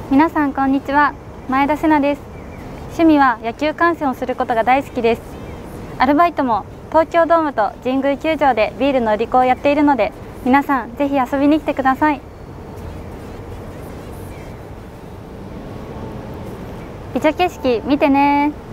皆さんこんにちは、前田瀬奈です。趣味は野球観戦をすることが大好きです。アルバイトも東京ドームと神宮球場でビールの売り子をやっているので、皆さんぜひ遊びに来てください。美女景色見てね。